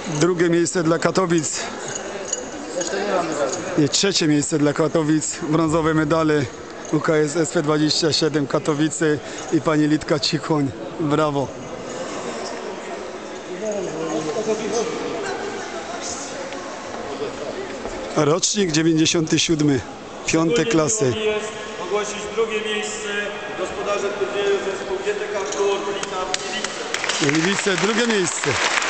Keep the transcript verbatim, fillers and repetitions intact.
Drugie miejsce dla Katowic. I trzecie miejsce dla Katowic. Brązowe medale U K S S P dwadzieścia siedem Katowice i pani Litka Cichoń. Brawo. Rocznik dziewięćdziesiąty siódmy, piąte klasy. Jest ogłosić drugie miejsce gospodarze turnieju zespół G T K Tour Gliwice. Gliwice drugie miejsce.